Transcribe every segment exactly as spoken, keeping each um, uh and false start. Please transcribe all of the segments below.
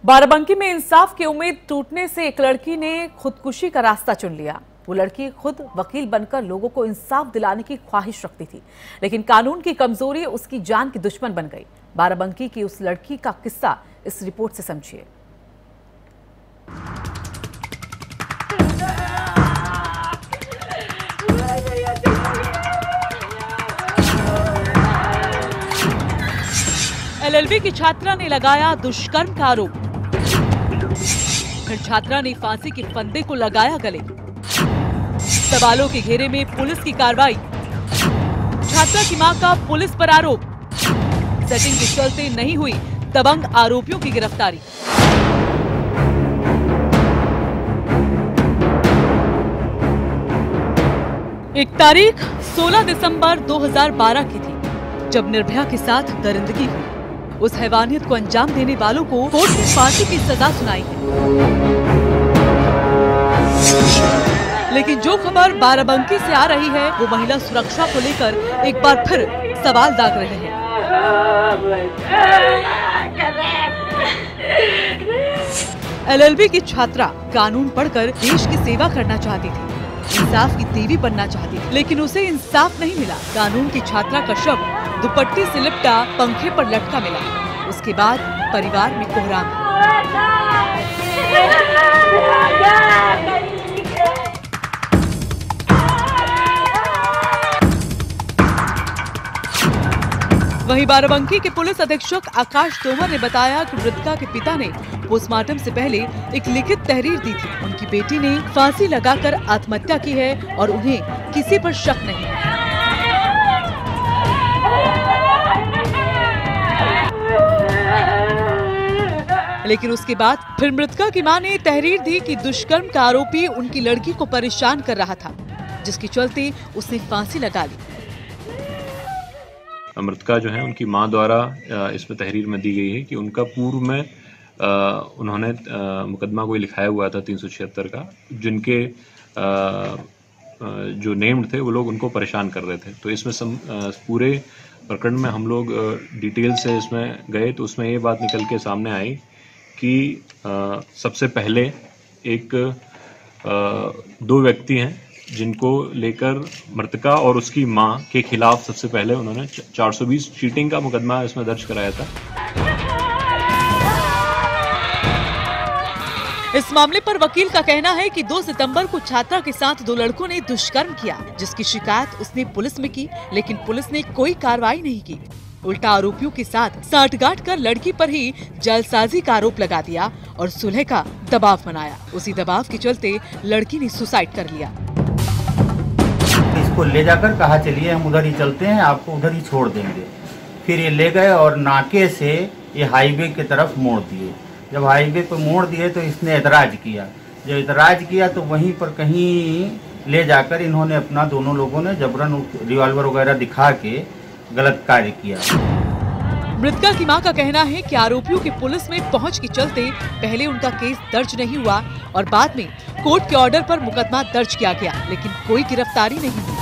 बाराबंकी में इंसाफ की उम्मीद टूटने से एक लड़की ने खुदकुशी का रास्ता चुन लिया। वो लड़की खुद वकील बनकर लोगों को इंसाफ दिलाने की ख्वाहिश रखती थी, लेकिन कानून की कमजोरी उसकी जान की दुश्मन बन गई। बाराबंकी की उस लड़की का किस्सा इस रिपोर्ट से समझिए। एलएलबी की छात्रा ने लगाया दुष्कर्म का आरोप। फिर छात्रा ने फांसी के फंदे को लगाया गले। सवालों के घेरे में पुलिस की कार्रवाई। छात्रा की मां का पुलिस पर आरोप। सेटिंग के चलते नहीं हुई दबंग आरोपियों की गिरफ्तारी। एक तारीख सोलह दिसंबर दो हज़ार बारह की थी, जब निर्भया के साथ दरिंदगी हुई। उस हैवानियत को अंजाम देने वालों को कोर्ट ने फांसी की सजा सुनाई है। लेकिन जो खबर बाराबंकी से आ रही है वो महिला सुरक्षा को लेकर एक बार फिर सवाल दाग रहे हैं। एलएलबी की छात्रा कानून पढ़कर देश की सेवा करना चाहती थी, इंसाफ की देवी बनना चाहती थी, लेकिन उसे इंसाफ नहीं मिला। कानून की छात्रा का शव दुपट्टे से लिपटा पंखे पर लटका मिला। उसके बाद परिवार में कोहराम। वहीं बाराबंकी के पुलिस अधीक्षक आकाश तोमर ने बताया कि मृतका के पिता ने पोस्टमार्टम से पहले एक लिखित तहरीर दी थी। उनकी बेटी ने फांसी लगाकर आत्महत्या की है और उन्हें किसी पर शक नहीं है। लेकिन उसके बाद फिर मृतका की मां ने तहरीर दी कि दुष्कर्म का आरोपी उनकी लड़की को परेशान कर रहा था, जिसके चलते उसने फांसी लगा ली। मृतका जो है उनकी मां द्वारा इसमें तहरीर में दी गई है कि उनका पूर्व में उन्होंने मुकदमा कोई लिखाया हुआ था तीन सौ छिहत्तर का, जिनके जो नेम्ड थे वो लोग उनको परेशान कर रहे थे। तो इसमें सम, पूरे प्रकरण में हम लोग डिटेल से इसमें गए तो उसमें ये बात निकल के सामने आई कि आ, सबसे पहले एक आ, दो व्यक्ति हैं जिनको लेकर मृतका और उसकी मां के खिलाफ सबसे पहले उन्होंने चार सौ बीस चीटिंग का मुकदमा इसमें दर्ज कराया था। इस मामले पर वकील का कहना है कि दो सितंबर को छात्रा के साथ दो लड़कों ने दुष्कर्म किया, जिसकी शिकायत उसने पुलिस में की, लेकिन पुलिस ने कोई कार्रवाई नहीं की। उल्टा आरोपियों के साथ साठगांठ कर लड़की पर ही जालसाजी का आरोप लगा दिया और सुलह का दबाव बनाया। उसी दबाव के चलते लड़की ने सुसाइड कर लिया। इसको ले जाकर कहा चलिए हम उधर ही चलते हैं, आपको उधर ही छोड़ देंगे। फिर ये ले गए और नाके से ये हाईवे की तरफ मोड़ दिए। जब हाईवे पर मोड़ दिए तो इसने ऐतराज किया। जब ऐतराज किया तो वहीं पर कहीं ले जाकर इन्होंने अपना दोनों लोगों ने जबरन रिवॉल्वर वगैरह दिखा के गलत कार्य किया। मृतका की मां का कहना है कि आरोपियों की पुलिस में पहुंच के चलते पहले उनका केस दर्ज नहीं हुआ और बाद में कोर्ट के ऑर्डर पर मुकदमा दर्ज किया गया, लेकिन कोई गिरफ्तारी नहीं हुई।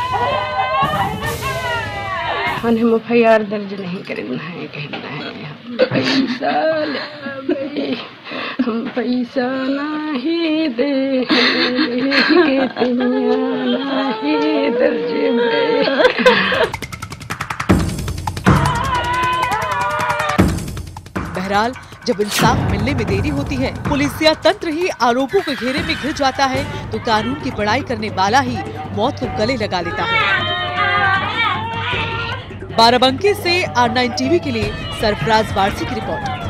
हम एफ आई आर दर्ज नहीं करें है, कहना है हम पैसा ले, हम पैसा नहीं दे नहीं दर्ज में। बहरहाल जब इंसाफ मिलने में देरी होती है, पुलिसिया तंत्र ही आरोपों के घेरे में घिर जाता है, तो कानून की पढ़ाई करने वाला ही मौत को गले लगा लेता है। बाराबंकी से आर नाइन टीवी के लिए सरफराज वारसी की रिपोर्ट।